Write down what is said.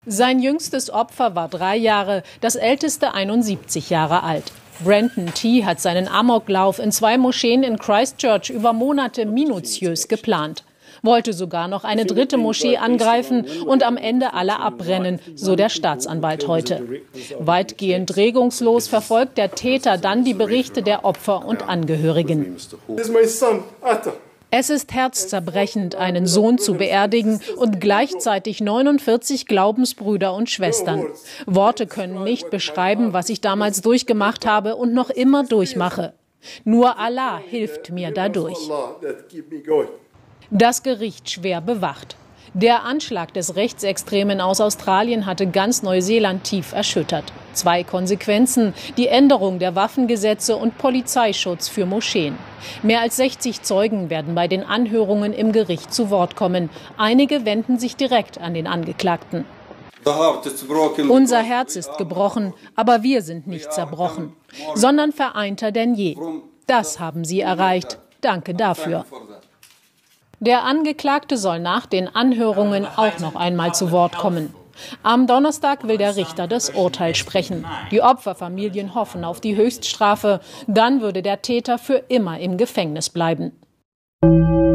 Sein jüngstes Opfer war 3 Jahre, das älteste 71 Jahre alt. Brenton T. hat seinen Amoklauf in 2 Moscheen in Christchurch über Monate minutiös geplant. Wollte sogar noch eine 3. Moschee angreifen und am Ende alle abbrennen, so der Staatsanwalt heute. Weitgehend regungslos verfolgt der Täter dann die Berichte der Opfer und Angehörigen. Es ist herzzerbrechend, einen Sohn zu beerdigen und gleichzeitig 49 Glaubensbrüder und Schwestern. Worte können nicht beschreiben, was ich damals durchgemacht habe und noch immer durchmache. Nur Allah hilft mir dadurch. Das Gericht schwer bewacht. Der Anschlag des Rechtsextremen aus Australien hatte ganz Neuseeland tief erschüttert. 2 Konsequenzen: die Änderung der Waffengesetze und Polizeischutz für Moscheen. Mehr als 60 Zeugen werden bei den Anhörungen im Gericht zu Wort kommen. Einige wenden sich direkt an den Angeklagten. Unser Herz ist gebrochen, aber wir sind nicht zerbrochen, sondern vereinter denn je. Das haben Sie erreicht. Danke dafür. Der Angeklagte soll nach den Anhörungen auch noch einmal zu Wort kommen. Am Donnerstag will der Richter das Urteil sprechen. Die Opferfamilien hoffen auf die Höchststrafe. Dann würde der Täter für immer im Gefängnis bleiben.